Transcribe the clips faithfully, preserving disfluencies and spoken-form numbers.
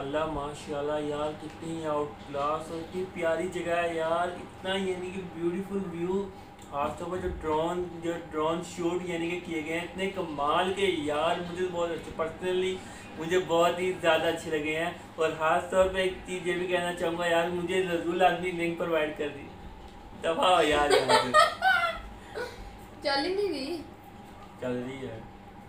माशाल्लाह माशाल्लाह यार, कितनी आउट क्लास और इतनी प्यारी जगह है यार। इतना यानी कि ब्यूटीफुल व्यू, खासतौर पर जो ड्रोन जो ड्रोन शूट यानी कि किए गए हैं इतने कमाल के यार, मुझे बहुत अच्छे पर्सनली मुझे बहुत ही ज़्यादा अच्छे लगे हैं। और ख़ास तौर पे एक चीज़ ये भी कहना चाहूँगा यार, मुझे रसूल आदमी लिंक प्रोवाइड कर दी दफा यार यहाँ से चल ही नहीं रही चल रही है।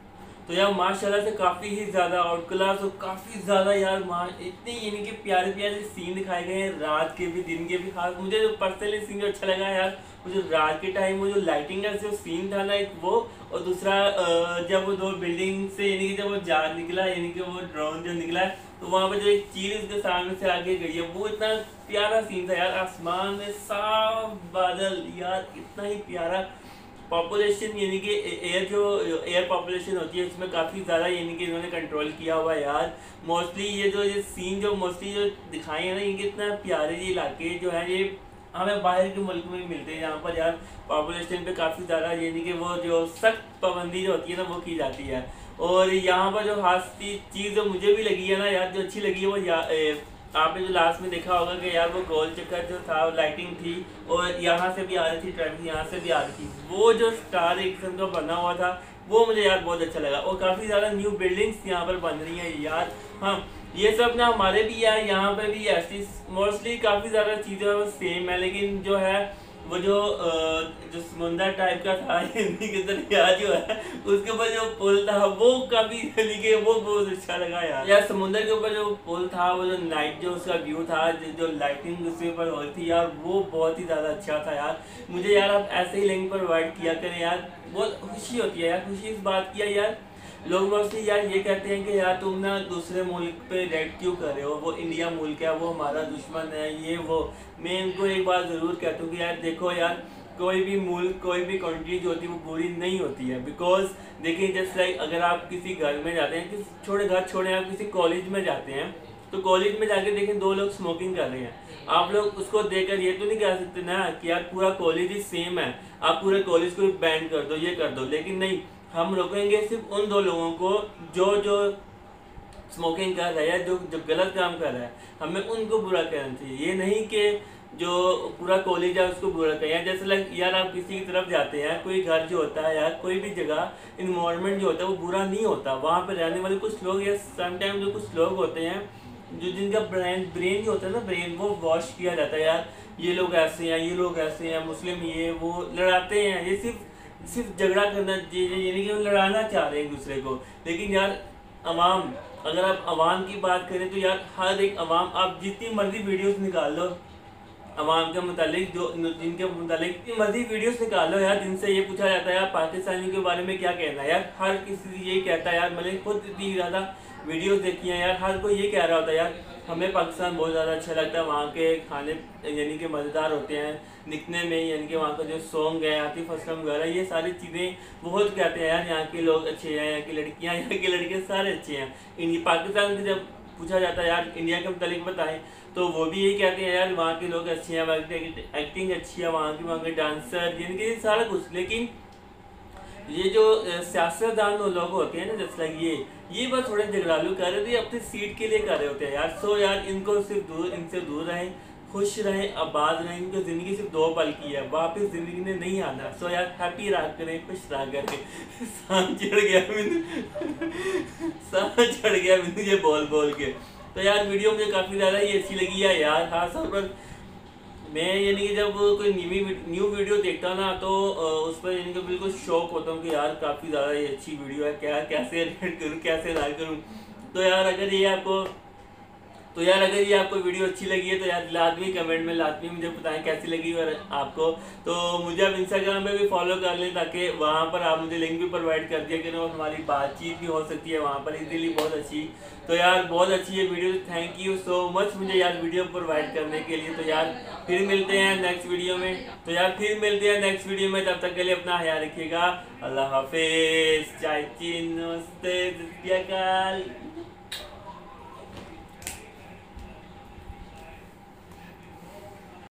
तो यार माशाल्लाह से काफ़ी ही ज़्यादा आउट क्लास और काफ़ी ज़्यादा यार मार इतने यानी कि प्यारे प्यारे सीन दिखाए गए हैं, रात के भी दिन के भी। खास मुझे जो पर्सनली सीन जो अच्छा लगा यार, मुझे रात के टाइम वो जो लाइटिंग का जो सीन था ना एक वो, और दूसरा जब वो दो बिल्डिंग से यानी कि जब वो जा निकला यानी कि वो ड्रोन जो निकला तो वहाँ पर जो एक चीज़ उसके सामने से आगे गई है, वो इतना प्यारा सीन था यार। आसमान में साफ बादल यार, इतना ही प्यारा। पॉपुलेशन यानी कि एयर जो एयर पॉपुलेशन होती है उसमें काफ़ी ज़्यादा यानी कि इन्होंने कंट्रोल किया हुआ है यार। मोस्टली ये जो ये सीन जो मोस्टली जो दिखाए हैं ना, इनके इतना प्यारे ये इलाके जो हैं ये हमें बाहर के मुल्क में मिलते हैं, यहाँ पर यार पॉपुलेशन पे काफ़ी ज़्यादा यानी कि वो जो सख्त पाबंदी जो होती है ना वो की जाती है। और यहाँ पर जो खास चीज़ जो मुझे भी लगी है ना यार, जो अच्छी लगी है वो आपने जो लास्ट में देखा होगा कि यार वो गोल चक्कर जो था लाइटिंग थी और यहाँ से भी आ रही थी ट्रैफिक, यहाँ से भी आ रही थी, वो जो स्टार एक किस्म का बना हुआ था वो मुझे यार बहुत अच्छा लगा। और काफ़ी ज़्यादा न्यू बिल्डिंग्स यहाँ पर बन रही हैं यार। हाँ, ये सब ना हमारे भी यार यहाँ पर भी ऐसी मोस्टली काफ़ी ज़्यादा चीज़ें वो सेम है, लेकिन जो है वो जो जो समुंदर टाइप का था हिंदी के दरिया जो है उसके ऊपर जो पुल था वो काफ़ी के वो बहुत अच्छा लगा यार। यार समुंदर के ऊपर जो पुल था, वो जो नाइट जो उसका व्यू था, जो लाइटिंग उसके ऊपर हो रही थी यार, वो बहुत ही ज़्यादा अच्छा था यार। मुझे यार आप ऐसे ही लिंक प्रोवाइड किया करें यार, बहुत खुशी होती है यार। खुशी इस बात की है यार, लोग मोस्टली यार ये कहते हैं कि यार तुम ना दूसरे मुल्क पे रेड क्यों कर रहे हो, वो इंडिया मुल्क है, वो हमारा दुश्मन है, ये वो। मैं इनको एक बात ज़रूर कहता हूँ कि यार देखो यार, कोई भी मुल्क कोई भी कंट्री जो होती है वो बुरी नहीं होती है। बिकॉज देखिए जस्ट लाइक अगर आप किसी घर में जाते हैं, किसी छोटे घर छोड़े आप किसी कॉलेज में जाते हैं, तो कॉलेज में जाके देखें दो लोग स्मोकिंग कर रहे हैं, आप लोग उसको देखकर ये तो नहीं कह सकते ना कि यार पूरा कॉलेज ही सेम है, आप पूरे कॉलेज को बैन कर दो, ये कर दो। लेकिन नहीं, हम रोकेंगे सिर्फ उन दो लोगों को जो जो स्मोकिंग कर रहा है, जो जो गलत काम कर रहा है, हमें उनको बुरा कहना चाहिए। ये नहीं कि जो पूरा कॉलेज है उसको बुरा कहें। जैसे लाइक यार आप किसी की तरफ जाते हैं, कोई घर जो होता है यार, कोई भी जगह इन्वायरमेंट जो होता है वो बुरा नहीं होता, वहाँ पर रहने वाले कुछ लोग या समटाइम जो कुछ लोग होते हैं जो जिनका ब्रेन ब्रेन जो होता है ना ब्रेन, वो वॉश किया जाता है यार, ये लोग ऐसे हैं, ये लोग ऐसे हैं, मुस्लिम ये वो लड़ाते हैं, ये सिर्फ सिर्फ झगड़ा करना यानी कि वो लड़ाना चाह रहे हैं एक दूसरे को। लेकिन यार अवाम, अगर आप अवाम की बात करें तो यार हर एक अवाम, आप जितनी मर्जी वीडियोस निकाल लो अवाम के मुतालिक, जो जिनके मुतालिक जितनी मर्जी वीडियोस निकाल लो यार, जिनसे ये पूछा जाता है यार पाकिस्तानियों के बारे में क्या कहना है यार, हर किसी यही कहता है यार। मैंने खुद इतनी ज़्यादा वीडियोस देखी हैं यार, हर कोई ये कह रहा होता है यार हमें पाकिस्तान बहुत ज़्यादा अच्छा लगता है, वहाँ के खाने यानी कि मज़ेदार होते हैं दिखने में, यानी कि वहाँ का जो सॉन्ग है आतिफ असलम वगैरह, ये सारी चीज़ें बहुत कहते हैं यार, यहाँ के लोग अच्छे हैं, यहाँ की लड़कियाँ यहाँ के लड़के सारे अच्छे हैं। इन पाकिस्तान से जब पूछा जाता है यार इंडिया के मुतालिक बताएं तो वो भी यही कहते हैं यार वहाँ के लोग अच्छे हैं, वहाँ की एक्टिंग अच्छी है, वहाँ की वहाँ के डांसर यानी कि सारा कुछ। लेकिन ये जो सियासतदान लोग होते हैं ना जैसे लाइक ये ये बस थोड़े झगड़ालू कर रहे थे, अपनी सीट के लिए कर रहे होते हैं यार। सो यार इनको सिर्फ दूर इनसे दूर रहें, खुश रहें, आबाद रहें, इनकी ज़िंदगी सिर्फ दो पल की है, वापस ज़िंदगी में नहीं आना। सो यार हैप्पी रहा करें, खुश रहा करें। सांप चढ़ गया मैंने सांप चढ़ गया मैंने ये बोल बोल के। तो यार वीडियो मुझे काफ़ी ज़्यादा ही अच्छी लगी है यार। खास तौर पर मैं यानी कि जब कोई न्यू न्यू वीडियो देखता ना तो उस पर यानी कि बिल्कुल शौक होता हूँ कि यार काफ़ी ज़्यादा ये अच्छी वीडियो है, क्या कैसे रेड करूँ, कैसे ना करूँ। तो यार अगर ये आपको तो यार अगर ये आपको वीडियो अच्छी लगी है तो यार लाजमी कमेंट में लाजमी मुझे बताएं कैसी लगी और आपको। तो मुझे अब इंस्टाग्राम पे भी फॉलो कर लें ताकि वहाँ पर आप मुझे लिंक भी प्रोवाइड कर दिया करें और हमारी बातचीत भी हो सकती है वहाँ पर इजीली, बहुत अच्छी। तो यार बहुत अच्छी है video, thank you so much मुझे यार वीडियो प्रोवाइड करने के लिए। तो यार फिर मिलते हैं नेक्स्ट वीडियो में तो यार फिर मिलते हैं नेक्स्ट वीडियो में तब तक के लिए अपना ख्याल रखिएगा। अल्लाह हाफिज़, चाय चीन, नमस्ते,